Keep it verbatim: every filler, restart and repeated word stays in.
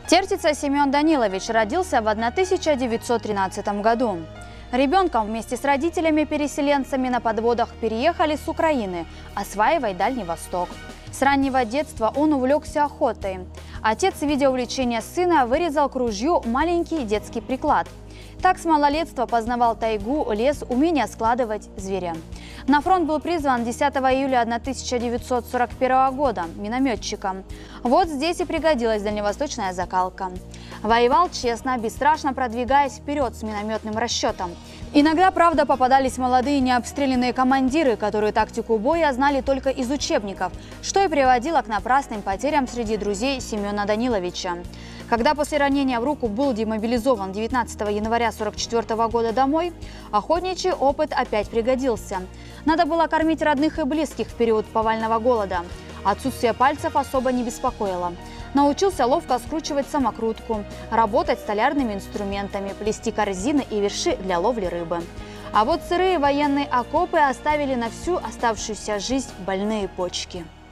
Тертица Семен Данилович родился в тысяча девятьсот тринадцатом году. Ребенком вместе с родителями-переселенцами на подводах переехали с Украины, осваивая Дальний Восток. С раннего детства он увлекся охотой. Отец, видя увлечение сына, вырезал к ружью маленький детский приклад. Так с малолетства познавал тайгу, лес, умение складывать зверя. На фронт был призван десятого июля тысяча девятьсот сорок первого года минометчиком. Вот здесь и пригодилась дальневосточная закалка. Воевал честно, бесстрашно продвигаясь вперед с минометным расчетом. Иногда, правда, попадались молодые необстрелянные командиры, которые тактику боя знали только из учебников, что и приводило к напрасным потерям среди друзей Семена Даниловича. Когда после ранения в руку был демобилизован девятнадцатого января сорок четвёртого года домой, охотничий опыт опять пригодился. Надо было кормить родных и близких в период повального голода. Отсутствие пальцев особо не беспокоило. Научился ловко скручивать самокрутку, работать столярными инструментами, плести корзины и верши для ловли рыбы. А вот сырые военные окопы оставили на всю оставшуюся жизнь больные почки.